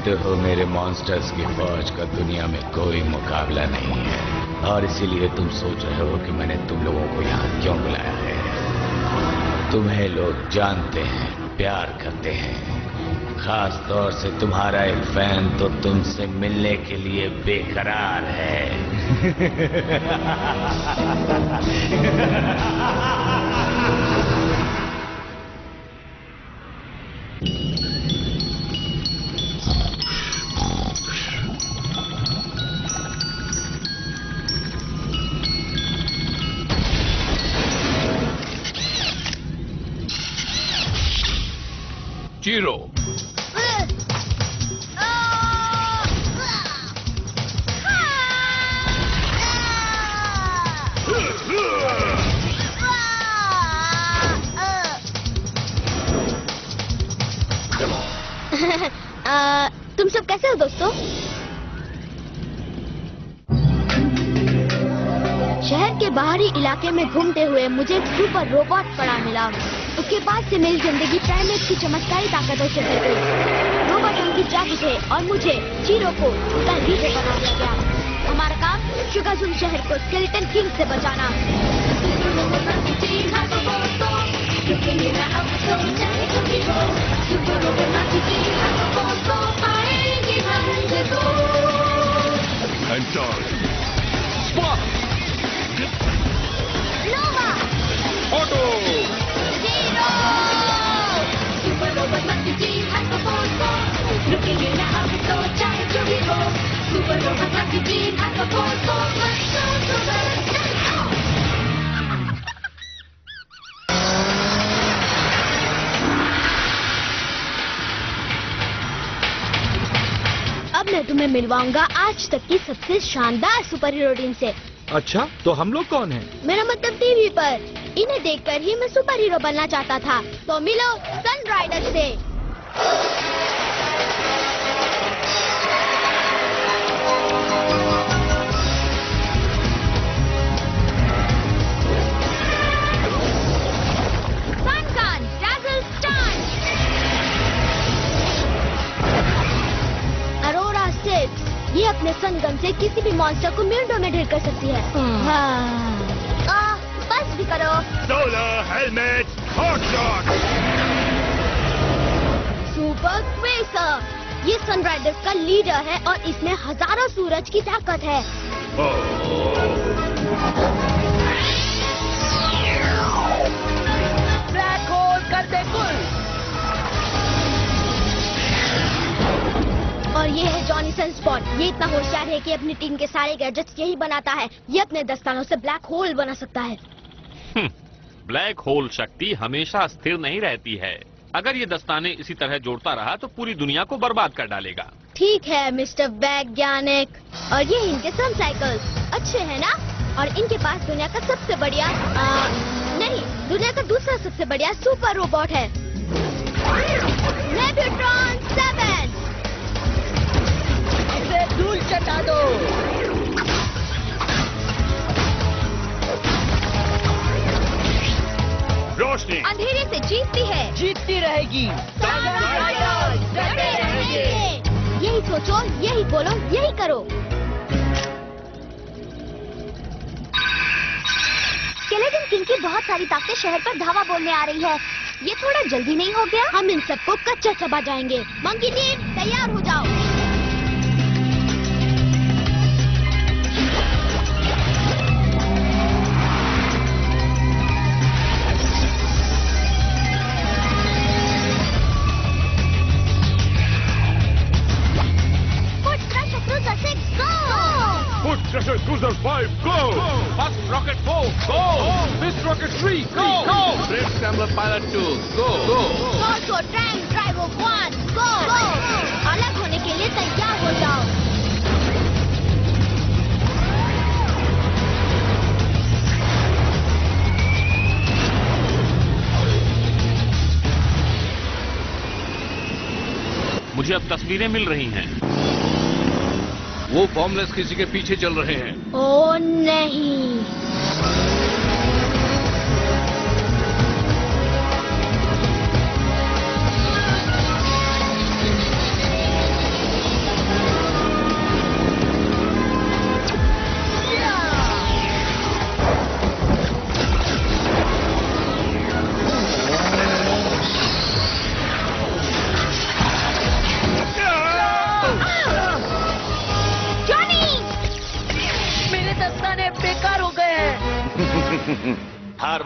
जानते हो मेरे मॉन्स्टर्स की फौज का दुनिया में कोई मुकाबला नहीं है, और इसीलिए तुम सोच रहे हो कि मैंने तुम लोगों को यहाँ क्यों बुलाया है। तुम्हें लोग जानते हैं, प्यार करते हैं, खास तौर से तुम्हारा एक फैन तो तुमसे मिलने के लिए बेकरार है। जीरो तुम सब कैसे हो दोस्तों? शहर के बाहरी इलाके में घूमते हुए मुझे एक सुपर रोबोट पड़ा मिला। उसके बाद से मेरी जिंदगी प्राइमेट की चमत्कारी ताकतों से भर गई। रोबोट उनकी जादू थे और मुझे जीरो को उसका लीडर बना दिया गया। हमारा काम शुगाजुम शहर को स्केलेटन किंग से बचाना। ऑटो अब मैं तुम्हें मिलवाऊंगा आज तक की सबसे शानदार सुपर हीरो टीम से। अच्छा, तो हम लोग कौन हैं? मेरा मतलब टीवी पर। इन्हें देखकर ही मैं सुपर हीरो बनना चाहता था। तो मिलो सन राइडर से। Sun Dazzle Stun। अरोरा 6 ये अपने सनगन से किसी भी मॉन्स्टर को मिनटों में ढेर कर सकती है। बस भी करो। Solar helmet hot shot. Super quasar ये सनराइजर्स का लीडर है और इसमें हजारों सूरज की ताकत है। ब्लैक होल कर दे कुल। और ये है जॉनी सनस्पॉट। ये इतना होशियार है कि अपनी टीम के सारे गैजेट्स यही बनाता है। ये अपने दस्तानों से ब्लैक होल बना सकता है। ब्लैक होल शक्ति हमेशा स्थिर नहीं रहती है। अगर ये दस्ताने इसी तरह जोड़ता रहा तो पूरी दुनिया को बर्बाद कर डालेगा। ठीक है मिस्टर वैज्ञानिक। और ये इनके सन साइकिल्स अच्छे हैं ना? और इनके पास दुनिया का सबसे बढ़िया नहीं, दुनिया का दूसरा सबसे बढ़िया सुपर रोबोट है नेब्यूट्रॉन 7। इसे धूल चटा दो। रोशनी अंधेरे से जीतती है, जीतती रहेगी। डटे रहेंगे। यही सोचो, यही बोलो, यही करो। स्केलेटन किंग की बहुत सारी ताकतें शहर पर धावा बोलने आ रही है। ये थोड़ा जल्दी नहीं हो गया? हम इन सबको कच्चा चबा जाएंगे। मंकी टीम तैयार हो जाओ। Treasure Cruiser 5, go! First Rocket 4, go! Fifth Rocket 3, go! Brave Scrambler Pilot 2, go! Also Tank Driver 1, go! अलग होने के लिए तैयार हो जाओ। मुझे अब तस्वीरें मिल रही हैं। वो बॉम्बलेस किसी के पीछे चल रहे हैं। ओ नहीं।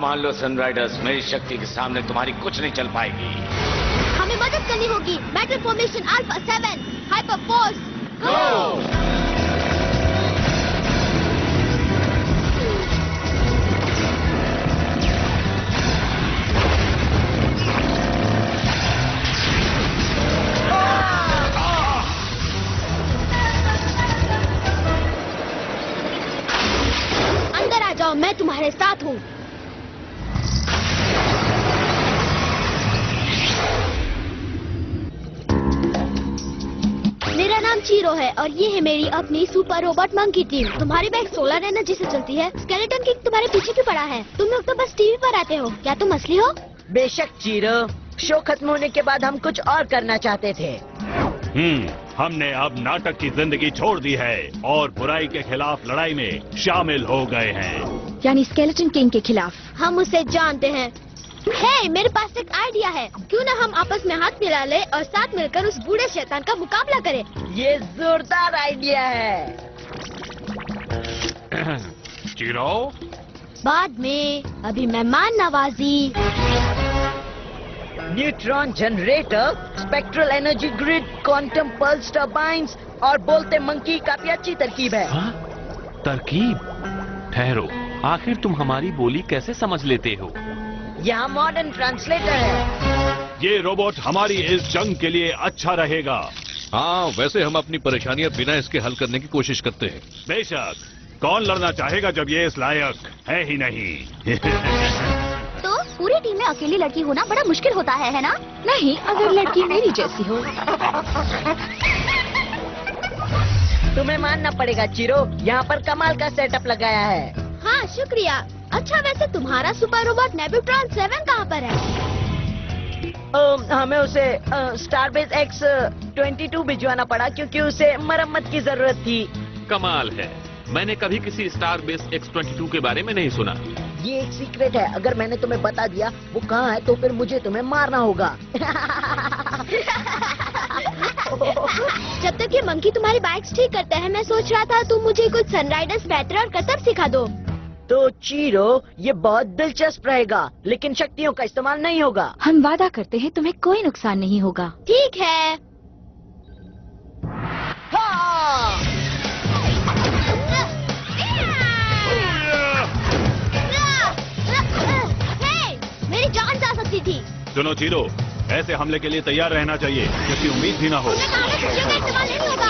मान लो सनराइडर्स, मेरी शक्ति के सामने तुम्हारी कुछ नहीं चल पाएगी। हमें मदद करनी होगी। Battle formation alpha 7 hyper force go. अंदर आ जाओ, मैं तुम्हारे साथ हूँ। मेरा नाम चीरो है और ये है मेरी अपनी सुपर रोबोट मंकी टीम। तुम्हारी बाइक सोलर एनर्जी से चलती है। स्केलेटन किंग तुम्हारे पीछे क्यों पड़ा है? तुम लोग तो बस टीवी पर आते हो। क्या तुम असली हो? बेशक चीरो, शो खत्म होने के बाद हम कुछ और करना चाहते थे। हमने अब नाटक की जिंदगी छोड़ दी है और बुराई के खिलाफ लड़ाई में शामिल हो गए हैं। यानी स्केलेटन किंग के खिलाफ? हम उसे जानते हैं। हे, मेरे पास एक आइडिया है। क्यों ना हम आपस में हाथ मिला ले और साथ मिलकर उस बूढ़े शैतान का मुकाबला करें। ये जोरदार आइडिया है। चीरो, बाद में, अभी मेहमान नवाजी। Neutron generator, spectral energy grid, quantum pulse turbines और बोलते मंकी काफी अच्छी तरकीब है। हाँ? तरकीब? ठहरो, आखिर तुम हमारी बोली कैसे समझ लेते हो? यहाँ मॉडर्न ट्रांसलेटर है। ये रोबोट हमारी इस जंग के लिए अच्छा रहेगा। हाँ, वैसे हम अपनी परेशानियां बिना इसके हल करने की कोशिश करते हैं। बेशक, कौन लड़ना चाहेगा जब ये इस लायक है ही नहीं। तो पूरी टीम में अकेली लड़की होना बड़ा मुश्किल होता है ना? नहीं, अगर लड़की मेरी जैसी हो। तुम्हें मानना पड़ेगा चीरो, यहाँ पर कमाल का सेटअप लगाया है। हाँ, शुक्रिया। अच्छा, वैसे तुम्हारा सुपर रोबोट नेबुट्रॉन 7 कहाँ पर है? हमें उसे स्टारबेस X-22 भिजवाना पड़ा क्योंकि उसे मरम्मत की जरूरत थी। कमाल है, मैंने कभी किसी स्टारबेस X-22 के बारे में नहीं सुना। ये एक सीक्रेट है। अगर मैंने तुम्हें बता दिया वो कहाँ है तो फिर मुझे तुम्हें मारना होगा। जब तक ये मंकी तुम्हारी बाइक्स ठीक करते हैं, मैं सोच रहा था तुम मुझे कुछ सनराइडर्स बैटल और करतब सिखा दो। तो चीरो, ये बहुत दिलचस्प रहेगा, लेकिन शक्तियों का इस्तेमाल नहीं होगा। हम वादा करते हैं तुम्हें कोई नुकसान नहीं होगा। ठीक है। हाँ! हे, मेरी जान जा सकती थी। सुनो चीरो, ऐसे हमले के लिए तैयार रहना चाहिए क्योंकि उम्मीद भी ना हो। तुमने कहा था खुशियों का इस्तेमाल नहीं होगा।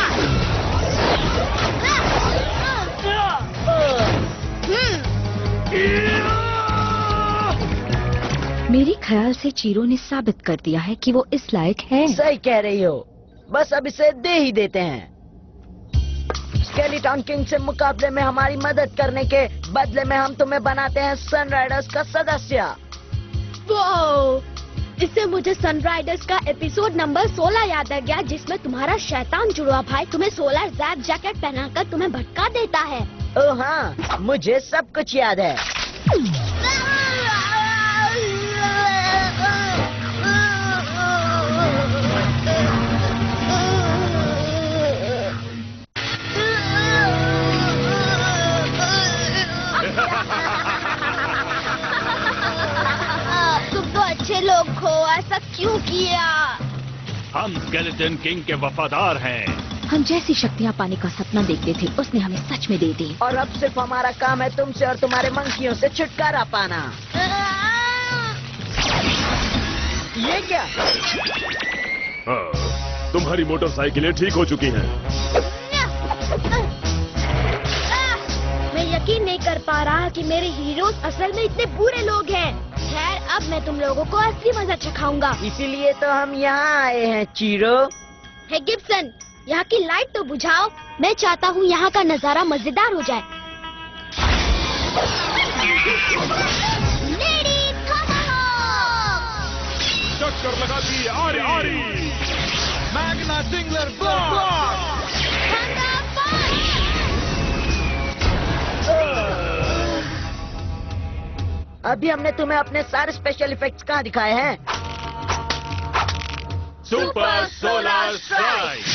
मेरे ख्याल से चीरो ने साबित कर दिया है कि वो इस लायक है। सही कह रही हो, बस अब इसे दे ही देते हैं। स्केलेटन किंग से मुकाबले में हमारी मदद करने के बदले में हम तुम्हें बनाते हैं सनराइडर्स का सदस्य। वो, इससे मुझे सनराइडर्स का एपिसोड नंबर 16 याद आ गया, जिसमें तुम्हारा शैतान जुड़वा भाई तुम्हें सोलर जैप जैकेट पहनाकर तुम्हें भटका देता है। ओह हाँ, मुझे सब कुछ याद है। तुम तो अच्छे लोग हो, ऐसा क्यों किया? हम स्केलेटन किंग के वफादार हैं। हम जैसी शक्तियाँ पाने का सपना देखते थे, उसने हमें सच में दे दी। और अब सिर्फ हमारा काम है तुमसे और तुम्हारे मंकियों से छुटकारा पाना। ये क्या? तुम्हारी मोटरसाइकिलें ठीक हो चुकी हैं। मैं यकीन नहीं कर पा रहा कि मेरे हीरोज असल में इतने बुरे लोग हैं। खैर, अब मैं तुम लोगों को असली मजा चखाऊंगा। इसीलिए तो हम यहाँ आए हैं चीरो। हे गिब्सन, यहाँ की लाइट तो बुझाओ। मैं चाहता हूँ यहाँ का नजारा मजेदार हो जाए। चक्कर लगाती आरी मैग्ना सिंगलर ब्लॉक। अभी हमने तुम्हें अपने सारे स्पेशल इफेक्ट्स कहाँ दिखाए हैं? Super solar strike.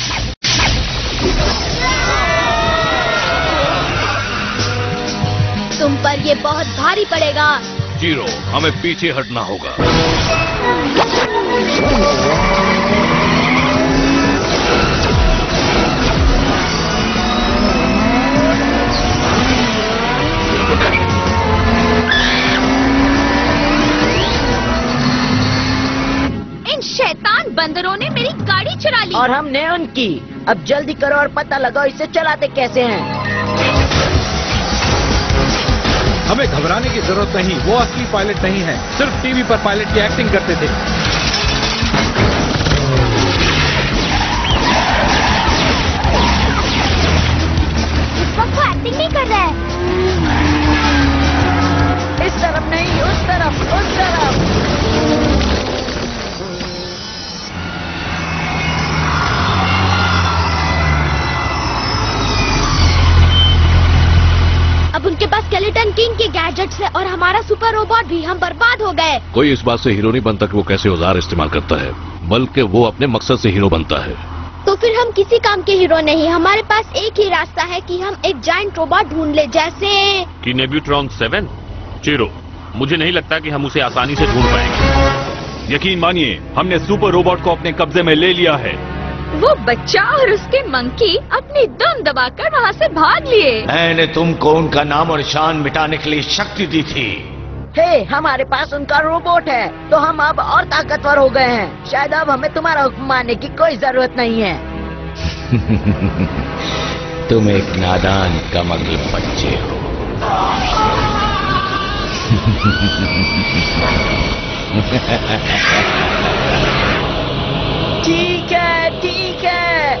तुम पर ये बहुत भारी पड़ेगा। जीरो, हमें पीछे हटना होगा। इन शैतान बंदरों ने मेरी गाड़ी चुरा ली। और हमने उनकी। अब जल्दी करो और पता लगाओ इसे चलाते कैसे हैं। हमें घबराने की जरूरत नहीं, वो असली पायलट नहीं है, सिर्फ टीवी पर पायलट की एक्टिंग करते थे। इस वक्त वो एक्टिंग नहीं कर रहा है। इस तरफ नहीं, उस तरफ, उस तरफ। अब उनके पास स्केलेटन किंग के गैजेट्स है और हमारा सुपर रोबोट भी। हम बर्बाद हो गए। कोई इस बात से हीरो नहीं बनता कि वो कैसे औजार इस्तेमाल करता है, बल्कि वो अपने मकसद से हीरो बनता है। तो फिर हम किसी काम के हीरो नहीं। हमारे पास एक ही रास्ता है कि हम एक जायंट रोबोट ढूंढ ले, जैसे कि नेब्यूट्रॉन 7? जीरो, मुझे नहीं लगता कि हम उसे आसानी से ढूंढ पाएंगे। यकीन मानिए, हमने सुपर रोबोट को अपने कब्जे में ले लिया है। वो बच्चा और उसके मंकी अपनी दम दबाकर वहाँ से भाग लिए। मैंने तुमको उनका नाम और निशान मिटाने के लिए शक्ति दी थी। हे, हमारे पास उनका रोबोट है, तो हम अब और ताकतवर हो गए हैं। शायद अब हमें तुम्हारा हुक्म मानने की कोई जरूरत नहीं है। तुम एक नादान कमल बच्चे हो। ठीक है, ठीक है।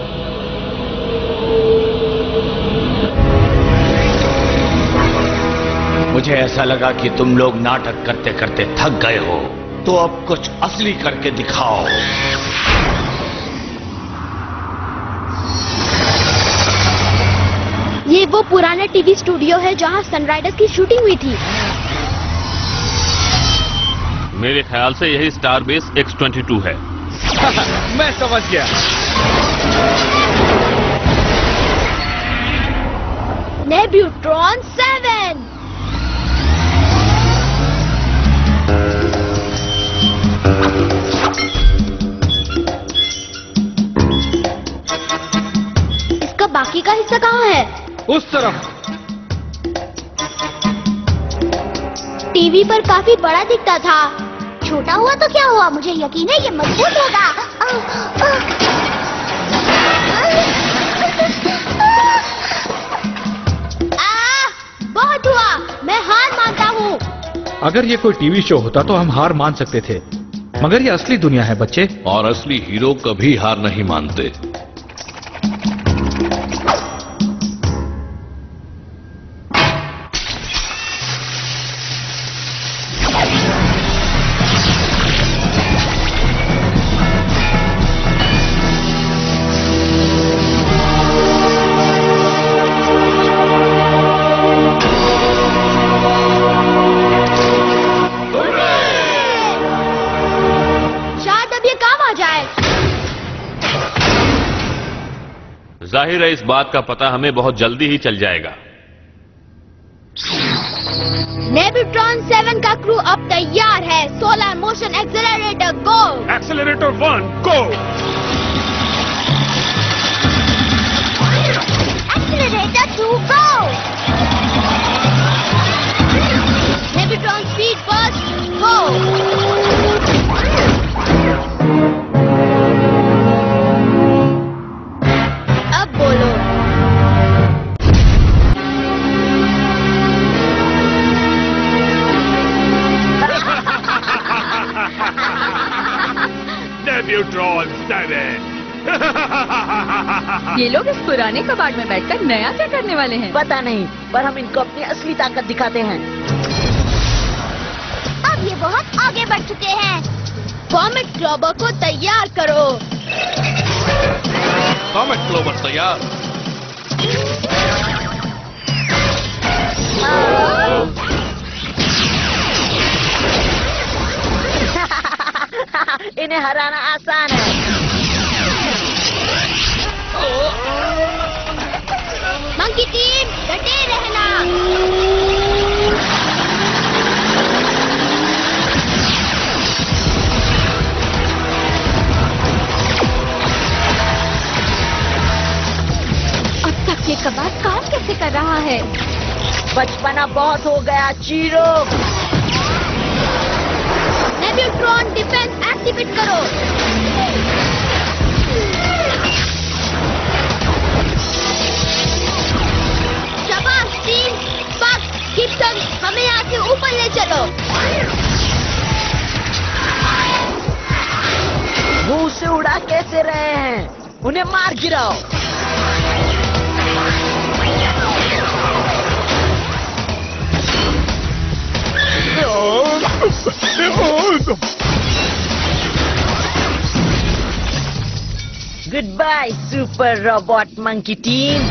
मुझे ऐसा लगा कि तुम लोग नाटक करते करते थक गए हो, तो अब कुछ असली करके दिखाओ। ये वो पुराना टीवी स्टूडियो है जहाँ सनराइजर्स की शूटिंग हुई थी। मेरे ख्याल से यही स्टार बेस X-22 है। मैं समझ गया। नेब्यूट्रॉन 7। इसका बाकी का हिस्सा कहाँ है? उस तरफ। टीवी पर काफी बड़ा दिखता था। छोटा हुआ तो क्या हुआ, मुझे यकीन है ये मजबूत होगा। बहुत हुआ, मैं हार मानता हूँ। अगर ये कोई टीवी शो होता तो हम हार मान सकते थे, मगर ये असली दुनिया है बच्चे। और असली हीरो कभी हार नहीं मानते। जाहिर है इस बात का पता हमें बहुत जल्दी ही चल जाएगा। नेब्यूट्रॉन 7 का क्रू अब तैयार है। Solar motion accelerator go. Accelerator 1 go. Accelerator 2 go. Nebutron speed burst go. अब बोलो। नेब्यूट्रॉन 7। ये लोग इस पुराने कबाड़ में बैठकर नया क्या करने वाले हैं? पता नहीं, पर हम इनको अपनी असली ताकत दिखाते हैं। अब ये बहुत आगे बढ़ चुके हैं। कॉमेट क्लॉबर को तैयार करो। कॉमेट क्लोवर तैयार। इन्हें हराना आसान है। मंकी टीम डटे रहना। कर रहा है। बचपना बहुत हो गया चीरो। नेब्यूट्रॉन डिफेंस एक्टिवेट करो। शाबाश टीम, बग, गिब्सन, हमें यहाँ से ऊपर ले चलो। मुंह से उड़ा कैसे रहे हैं? उन्हें मार गिराओ। Good bye super robot monkey team.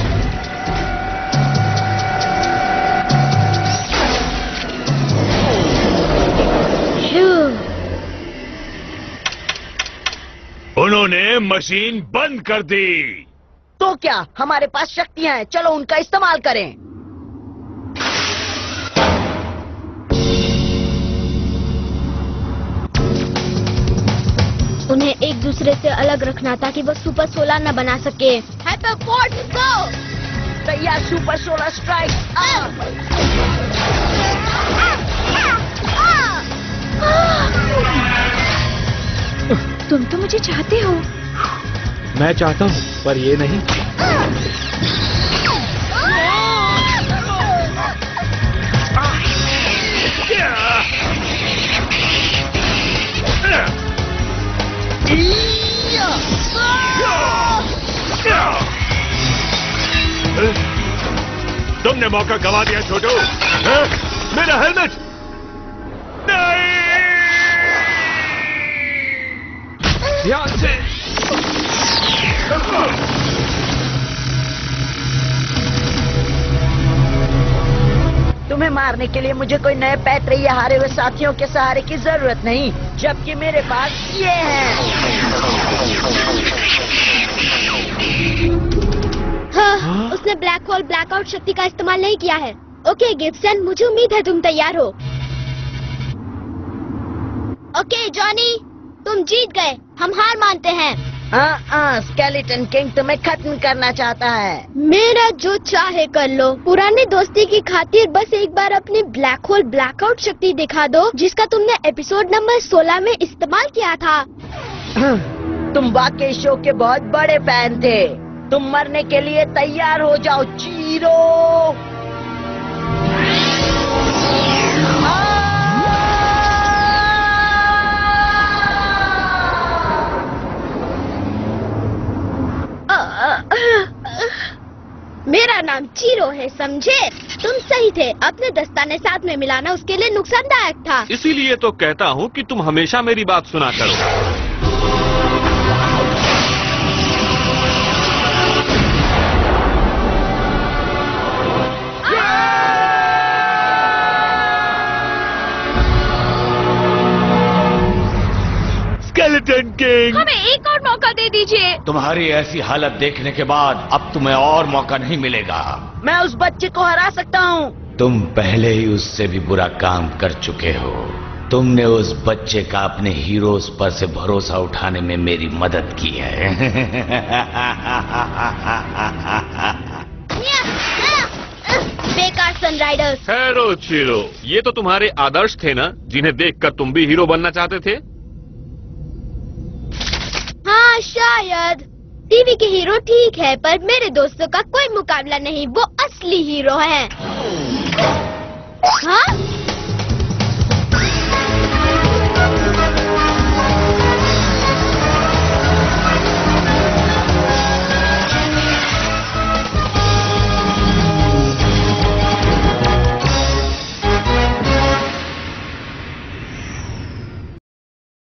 उन्होंने मशीन बंद कर दी। तो क्या हमारे पास शक्तियां हैं, चलो उनका इस्तेमाल करें। उन्हें एक दूसरे से अलग रखना ताकि वो सुपर सोलर न बना सके। हाइपरफोर्स गो। तैयार सुपर सोलर स्ट्राइक। तुम तो मुझे चाहते हो। मैं चाहता हूँ पर ये नहीं। तुमने मौका गवा दिया छोटू। मेरा हेलमेट नहीं। ध्यान से। तुम्हें मारने के लिए मुझे कोई नए पैतरे या हारे हुए साथियों के सहारे की जरूरत नहीं, जबकि मेरे पास ये है। हाँ, उसने ब्लैक होल ब्लैकआउट शक्ति का इस्तेमाल नहीं किया है। ओके गिब्सन, मुझे उम्मीद है तुम तैयार हो। ओके जॉनी, तुम जीत गए, हम हार मानते हैं। स्केलेटन किंग तुम्हें खत्म करना चाहता है। मेरा जो चाहे कर लो, पुरानी दोस्ती की खातिर बस एक बार अपनी ब्लैक होल ब्लैकआउट शक्ति दिखा दो, जिसका तुमने एपिसोड नंबर 16 में इस्तेमाल किया था। तुम वाकई शो के बहुत बड़े फैन थे। तुम मरने के लिए तैयार हो जाओ चीरो। मेरा नाम चीरो है, समझे? तुम सही थे, अपने दस्ताने साथ में मिलाना उसके लिए नुकसानदायक था। इसीलिए तो कहता हूँ कि तुम हमेशा मेरी बात सुना करो। स्केलेटन किंग, हमें एक और मौका दे दीजिए। तुम्हारी ऐसी हालत देखने के बाद अब तुम्हें और मौका नहीं मिलेगा। मैं उस बच्चे को हरा सकता हूँ। तुम पहले ही उससे भी बुरा काम कर चुके हो। तुमने उस बच्चे का अपने हीरोज पर से भरोसा उठाने में मेरी मदद की है। बेकार सनराइडर्स। ठहरो चीरो, ये तो तुम्हारे आदर्श थे ना, जिन्हें देखकर तुम भी हीरो बनना चाहते थे। हाँ शायद। टीवी के हीरो ठीक है, पर मेरे दोस्तों का कोई मुकाबला नहीं, वो असली हीरो हैं। हाँ?